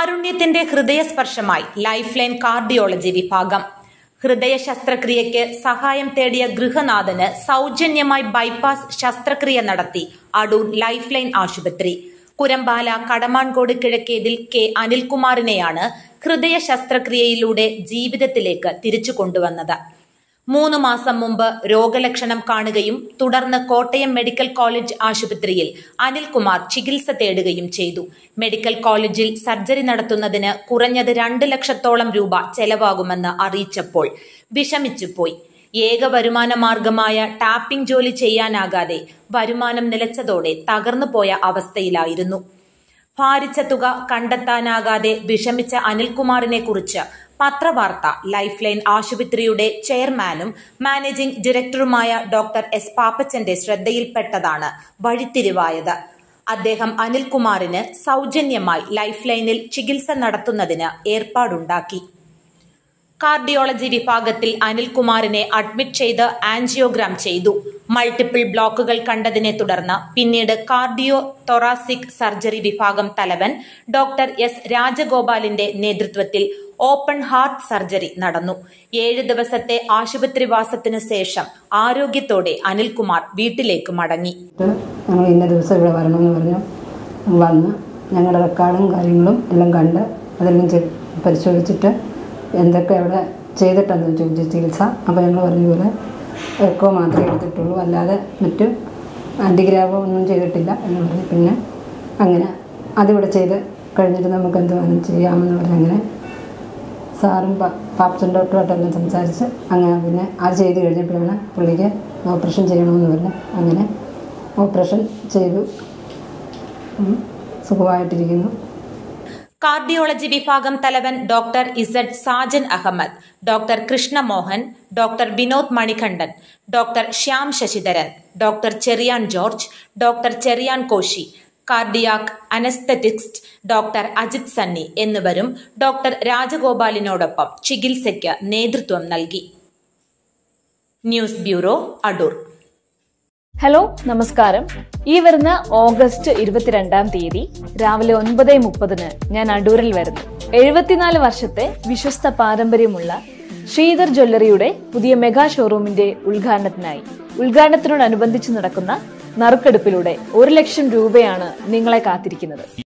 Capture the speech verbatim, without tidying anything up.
കാരുണ്യത്തിന്റെ ഹൃദയസ്പർശമായി life line cardiology വിഭാഗം. ഹൃദയ ശസ്ത്രക്രിയയ്ക്ക് സഹായം തേടിയ ഗൃഹനാഥന് സൗജന്യമായി ബൈപ്പാസ് ശസ്ത്രക്രിയ നടത്തി അടൂർ ലൈഫ് ലൈൻ ആശുപത്രി. കുരമ്പാല കടമാൻകോട് കിഴക്കേതിൽ കെ അനിൽകുമാറിനെയാണ് ഹൃദയ ശസ്ത്രക്രിയയിലൂടെ ജീവിതത്തിലേക്ക് തിരിച്ചു കൊണ്ടുവന്നത്. മൂന്നു മാസം മുമ്പ് രോഗലക്ഷണം കാണുകയും തുടർന്ന് കോട്ടയം മെഡിക്കൽ കോളേജ് ആശുപത്രിയിൽ അനിൽകുമാർ ചികിത്സ തേടുകയും ചെയ്തു. മെഡിക്കൽ കോളേജിൽ സർജറി നടത്തുന്നതിന് കുറഞ്ഞത് രണ്ട് ലക്ഷത്തോളം രൂപ ചെലവാകുമെന്ന് അറിയിച്ചപ്പോൾ വിഷമിച്ചുപോയി. ഏക വരുമാന മാർഗമായ ടാപ്പിംഗ് ജോലി ചെയ്യാനാകാതെ വരുമാനം നിലച്ചതോടെ തകർന്നുപോയ അവസ്ഥയിലായിരുന്നു. ഭാരിച്ച തുക കണ്ടെത്താനാകാതെ വിഷമിച്ച അനിൽകുമാറിനെ കുറിച്ച് പത്രവാർത്ത ലൈഫ് ലൈൻ ആശുപത്രിയുടെ ചെയർമാനും മാനേജിംഗ് ഡയറക്ടറുമായ ഡോക്ടർ എസ് പാപ്പച്ചന്റെ ശ്രദ്ധയിൽപ്പെട്ടതാണ് വഴിത്തിരിവായത്. അദ്ദേഹം അനിൽകുമാറിന് സൗജന്യമായി ലൈഫ് ലൈനിൽ ചികിത്സ നടത്തുന്നതിന് ഏർപ്പാടുണ്ടാക്കി. കാർഡിയോളജി വിഭാഗത്തിൽ അനിൽകുമാറിനെ അഡ്മിറ്റ് ചെയ്ത് ആൻജിയോഗ്രാം ചെയ്തു. മൾട്ടിപ്പിൾ ബ്ലോക്കുകൾ കണ്ടതിനെ തുടർന്ന് പിന്നീട് കാർഡിയോ തൊറാസിക് സർജറി വിഭാഗം തലവൻ ഡോക്ടർ എസ് രാജഗോപാലിന്റെ നേതൃത്വത്തിൽ ഓപ്പൺ ഹാർട്ട് സർജറി നടന്നു. ഏഴ് ദിവസത്തെ ആശുപത്രിവാസത്തിനു ശേഷം ആരോഗ്യത്തോടെ അനിൽകുമാർ വീട്ടിലേക്ക് മടങ്ങി. ഞങ്ങൾ ഇന്ന ദിവസം ഇവിടെ വരണമെന്ന് പറഞ്ഞു വന്ന് ഞങ്ങളുടെ റെക്കോർഡും കാര്യങ്ങളും എല്ലാം കണ്ട് അതെല്ലാം പരിശോധിച്ചിട്ട് എന്തൊക്കെ അവിടെ ചെയ്തിട്ടെന്ന് ചോദിച്ചു ചികിത്സ. അപ്പോൾ ഞങ്ങൾ പറഞ്ഞ പോലെ എക്കോ മാത്രമേ എടുത്തിട്ടുള്ളൂ, അല്ലാതെ മറ്റ് ആൻറ്റിഗ്രാവോ ഒന്നും ചെയ്തിട്ടില്ല എന്ന് പറഞ്ഞു. പിന്നെ അങ്ങനെ അതിവിടെ ചെയ്ത് കഴിഞ്ഞിട്ട് നമുക്ക് എന്ത് വേണം ചെയ്യാമെന്ന് പറഞ്ഞ് അങ്ങനെ സാറും പാപ്സൻ ഡോക്ടറുമായിട്ടെല്ലാം സംസാരിച്ച് അങ്ങനെ പിന്നെ അത് ചെയ്ത് കഴിഞ്ഞപ്പോഴാണ് പുള്ളിക്ക് ഓപ്പറേഷൻ ചെയ്യണമെന്ന് പറഞ്ഞ് അങ്ങനെ ഓപ്പറേഷൻ ചെയ്തു. സുഖമായിട്ടിരിക്കുന്നു. കാർഡിയോളജി വിഭാഗം തലവൻ doctor Z Sajan Ahammed, doctor Krishnamohan, doctor Vinod Manikandan, doctor Shyam Sasidharan, doctor Cherian George, doctor Cherian Koshy, cardiac anaesthetist doctor Ajith Sunny എന്നിവരും ഡോക്ടർ രാജഗോപാലിനോടൊപ്പം ചികിത്സയ്ക്ക് നേതൃത്വം നൽകി. News bureau, Adoor. ഹലോ, നമസ്കാരം. ഈ വരുന്ന ഓഗസ്റ്റ് ഇരുപത്തിരണ്ടാം തീയതി രാവിലെ ഒൻപത് മുപ്പതിന് ഞാൻ അടൂരിൽ വരുന്നു. എഴുപത്തിനാല് വർഷത്തെ വിശ്വസ്ത പാരമ്പര്യമുള്ള ശ്രീധർ ജ്വല്ലറിയുടെ പുതിയ മെഗാ ഷോറൂമിന്റെ ഉദ്ഘാടനത്തിനായി ഉദ്ഘാടനത്തിനോടനുബന്ധിച്ച് നടക്കുന്ന നറുക്കെടുപ്പിലൂടെ ഒരു ലക്ഷം രൂപയാണ് നിങ്ങളെ കാത്തിരിക്കുന്നത്.